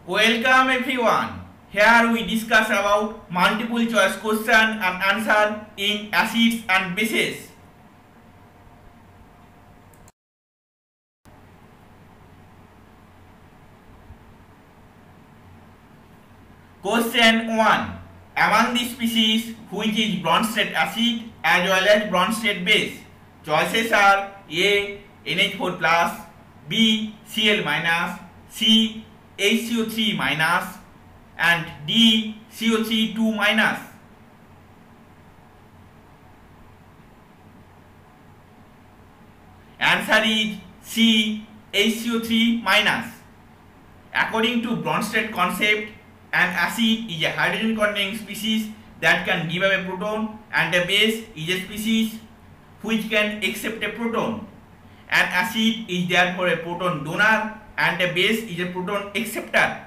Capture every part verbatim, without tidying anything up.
Welcome everyone. Here we discuss about multiple choice question and answer in acids and bases. Question one. Among the species which is Bronsted acid as well as Bronsted base, choices are A. N H four plus, B. Cl minus, C. H C O three minus and D. C O three two minus. Answer is C. H C O three minus. According to Bronsted concept, an acid is a hydrogen containing species that can give up a proton, and a base is a species which can accept a proton. An acid is therefore a proton donor and a base is a proton acceptor.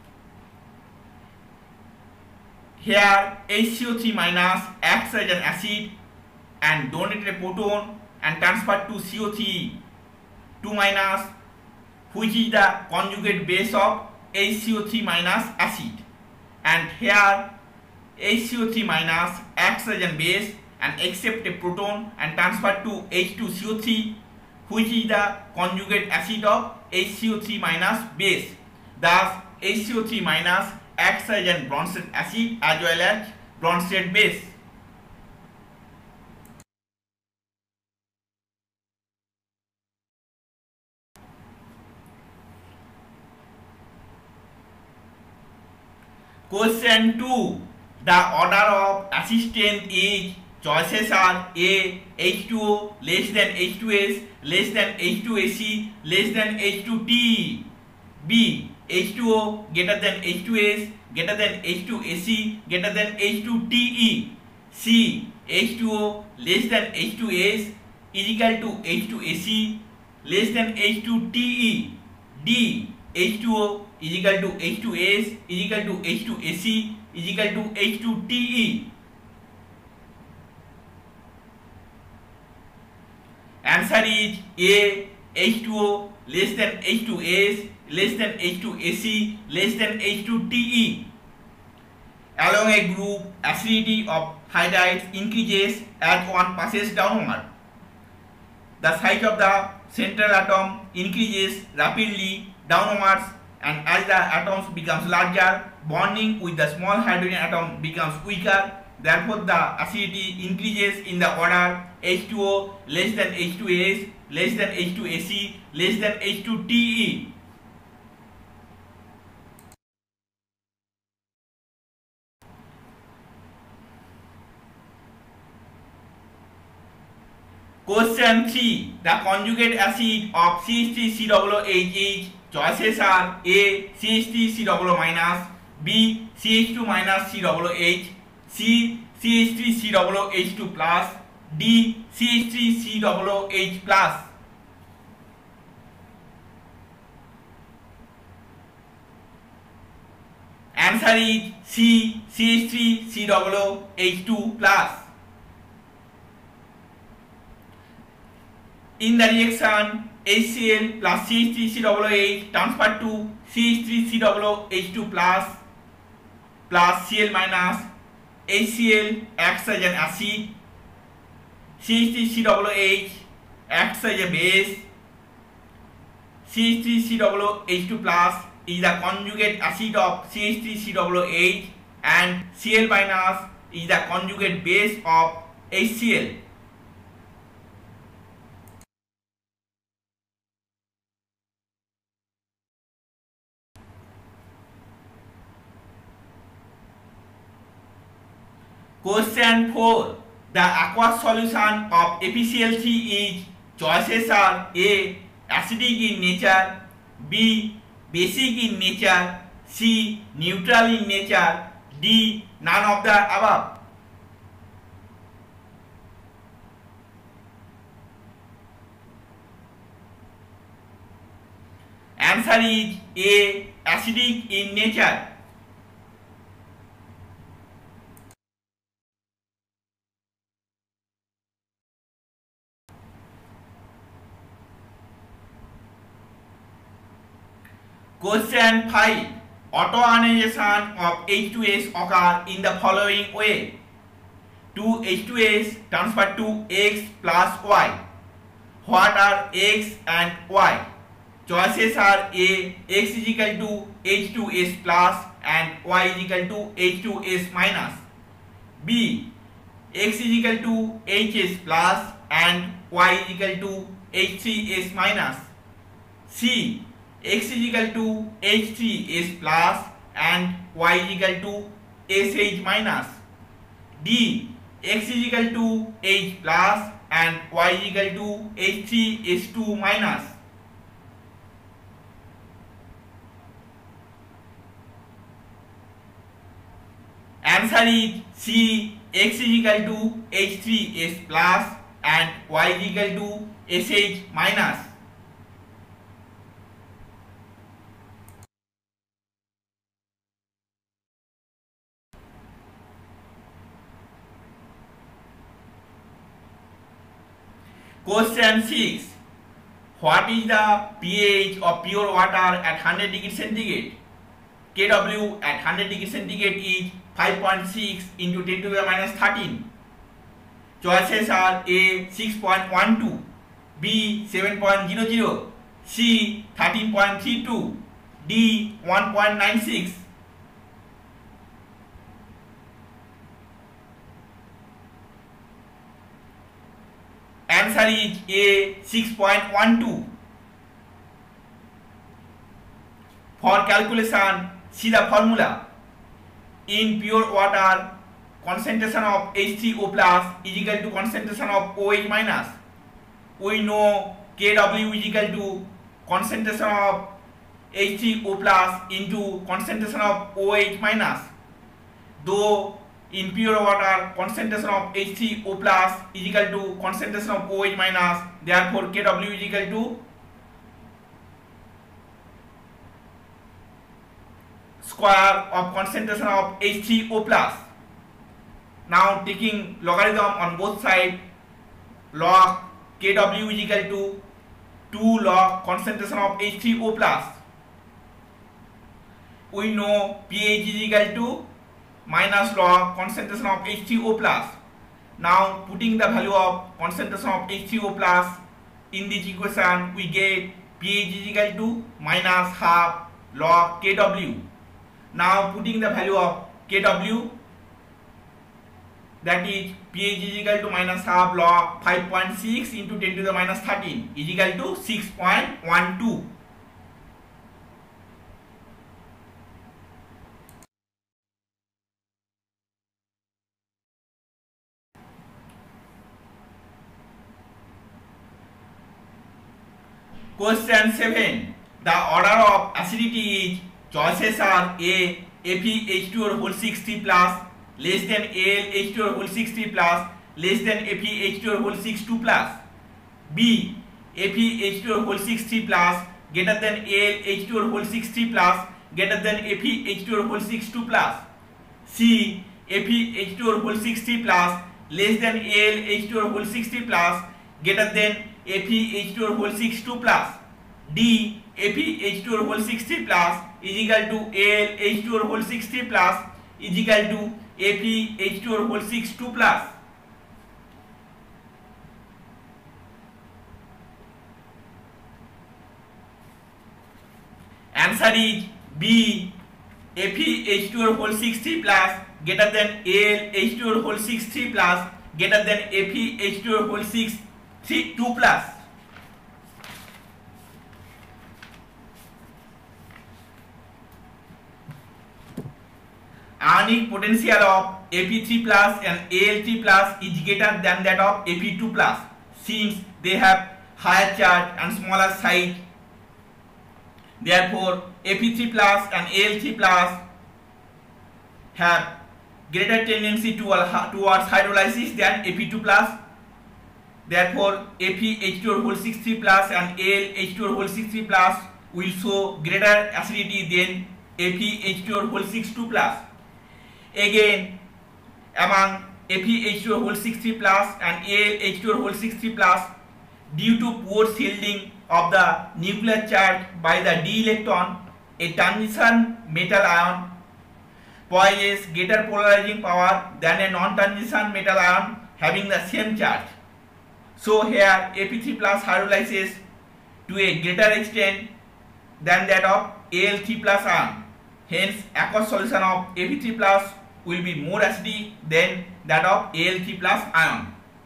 Here H C O three minus acts as an acid and donates a proton and transferred to C O three two minus, which is the conjugate base of H C O three minus acid, and here H C O three minus acts as a base and accepts a proton and transferred to H two C O three, which is the conjugate acid of H C O three minus base. Thus H C O three minus acts as a Bronsted acid as well as Bronsted base. Question two. The order of assistant is, choices are A. H two O less than H two S less than H two A C less than H two T E, B. H two O greater than H two S greater than H two A C greater than H two T E, C. H two O less than H two S is equal to H two A C less than H two T E, D. H two O is equal to H two S is equal to H two A C is equal to H two T E. Answer is A. H two O less than H two S less than H two A C less than H two T E. Along a group, acidity of hydrides increases as one passes downward. The size of the central atom increases rapidly downwards, and as the atoms becomes larger, bonding with the small hydrogen atom becomes weaker. Therefore, the acidity increases in the order H two O less than H two S less than H two A C less than H two T E. Question three. The conjugate acid of C H three C O H is, choices are A. C H three C O minus, B. C H two minus C O H, C. C H three C O H two plus, D. C H three C O H plus. Answer is C. C H three C O H two plus. In the reaction, HCl plus C H three C O H transferred to C H three C O H two plus plus Cl minus, HCl acts as an acid, C H three C O H acts as a base, C H three C O H two plus is the conjugate acid of C H three C O H, and Cl minus is the conjugate base of HCl. Question four. The aqueous solution of F e C l three is, choices are A. Acidic in nature, B. Basic in nature, C. Neutral in nature, D. None of the above. Answer is A. Acidic in nature. Question five. Autoionization of H two S occur in the following way. two H two S transferred to X plus Y. What are X and Y? Choices are A. X is equal to H two S plus and Y is equal to H two S minus. B. X is equal to H S plus and Y is equal to H three S minus. C. X is equal to H three S plus and Y is equal to S H minus. D. X is equal to H plus and Y is equal to H three S two minus. Answer is C. X is equal to H three S plus and Y is equal to S H minus. Question six. What is the pH of pure water at one hundred degrees centigrade? K W at one hundred degrees centigrade is five point six into ten to the minus thirteen. Choices are A. six point one two, B. seven point zero zero, C. thirteen point three two, D. one point nine six. Answer is A. six point one two. For calculation, see the formula. In pure water, concentration of H three O plus is equal to concentration of OH minus. We know K W is equal to concentration of H three O plus into concentration of OH minus. Though in pure water, concentration of H three O plus is equal to concentration of OH minus, therefore K W is equal to square of concentration of H three O plus. Now taking logarithm on both sides, log K W is equal to two log concentration of H three O plus. We know pH is equal to minus log concentration of H three O plus. Now putting the value of concentration of H three O plus in this equation, we get pH is equal to minus half log K W. Now putting the value of K W, that is pH is equal to minus half log five point six into ten to the minus thirteen is equal to six point one two. Question seven. The order of acidity is, choices are A. F e H two O whole six three plus less than A l H two O whole six three plus less than F e H two O whole six two plus. B. F e H two O whole six three plus greater than A l H two O whole six three plus greater than F e H two O whole six two plus. C. F e H two O whole six three plus less than A l H two O whole six three plus greater than F e H two O whole six two plus. D. F e H two O whole six three plus is equal to A l H two O whole six three plus is equal to F e H two O whole six two plus. Answer is B. F e H two O whole six three plus greater than A l H two O whole six three plus greater than F e H two O whole six three two plus. Ionic potential of F e three plus and A l three plus is greater than that of F e two plus since they have higher charge and smaller size. Therefore, F e three plus and A l three plus have greater tendency towards hydrolysis than F e two plus. Therefore, F e H two O whole six three plus and A l H two O whole six three plus will show greater acidity than F e H two O whole six two plus. Again, among F e H two O whole six three plus and A l H two O whole six three plus, due to poor shielding of the nuclear charge by the d electron, a transition metal ion possesses greater polarizing power than a non-transition metal ion having the same charge. So here A P three plus hydrolyzes to a greater extent than that of A L three plus ion. Hence, aqueous solution of A P three plus will be more acidic than that of A L three plus ion.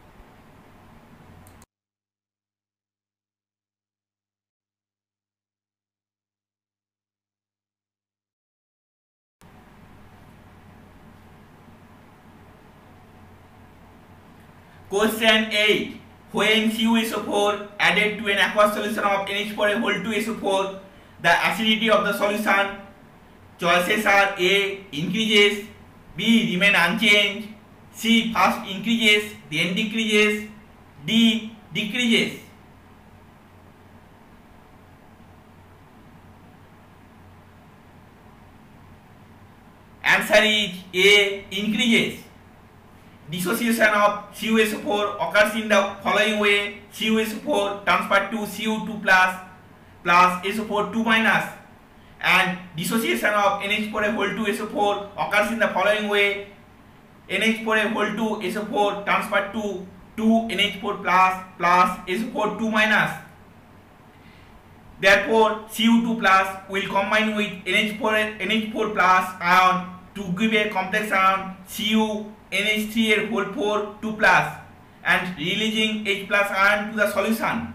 Question eight. When C u S O four added to an aqueous solution of N H four a whole two S O four, the acidity of the solution choices are A. Increases, B. Remain unchanged, C. First increases then decreases, D. Decreases. Answer is A. Increases. Dissociation of C u S O four occurs in the following way: C u S O four transferred to C u two plus plus S O four two minus, and dissociation of N H four a whole two S O four occurs in the following way: N H four a whole two S O four transferred to two N H four plus plus S O four two minus. Therefore, C u two plus will combine with N H four N H four plus ion to give a complex ion C u N H three a whole four two plus and releasing H plus ion to the solution.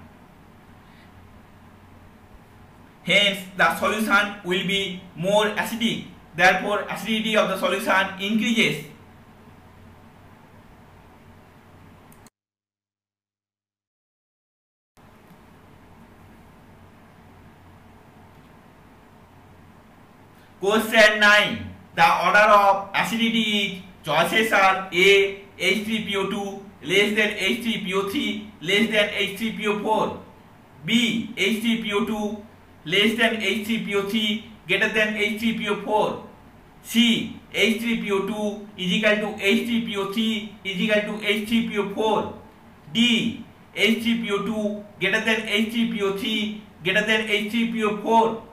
Hence, the solution will be more acidic. Therefore, acidity of the solution increases. Question nine. The order of acidity is: choices are A. H three P O two less than H three P O three less than H three P O four, B. H three P O two less than H three P O three greater than H three P O four, C. H three P O two is equal to H three P O three is equal to H three P O four, D. H three P O two greater than H three P O three greater than H three P O four.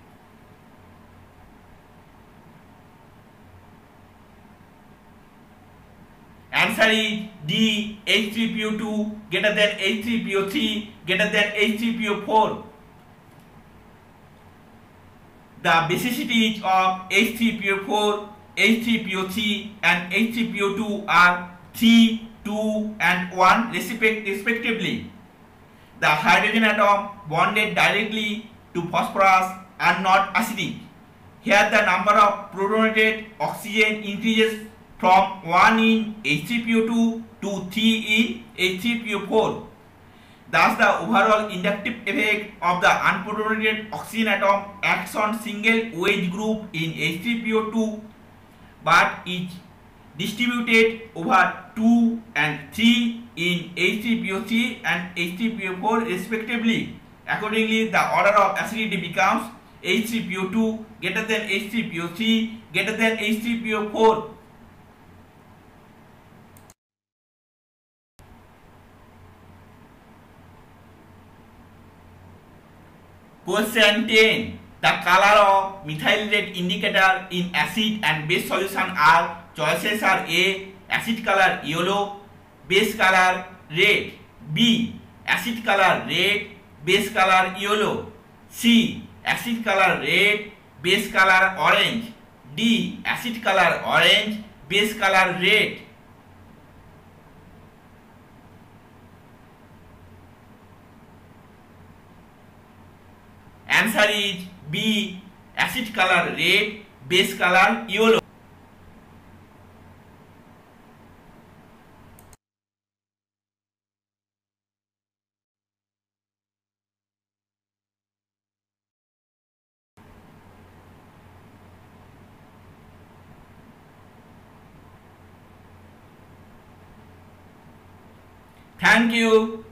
Answer is D. H three P O two greater than H three P O three greater than H three P O four. The basicities of H three P O four, H three P O three and H three P O two are three, two and one respectively. The hydrogen atom bonded directly to phosphorus are not acidic. Here the number of protonated oxygen increases from one in H three P O two to three in H three P O four. Thus, the overall inductive effect of the unprotonated oxygen atom acts on single OH group in H three P O two, but is distributed over two and three in H three P O three and H three P O four respectively. Accordingly, the order of acidity becomes H three P O two greater than H three P O three greater than H three P O four. Question ten. The color of methyl red indicator in acid and base solution are: choices are A. Acid color yellow, base color red, B. Acid color red, base color yellow, C. Acid color red, base color orange, D. Acid color orange, base color red. Answer is B. Acid color red, base color yellow. Thank you.